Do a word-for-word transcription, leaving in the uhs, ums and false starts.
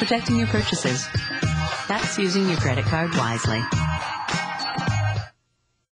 protecting your purchases. That's using your credit card wisely.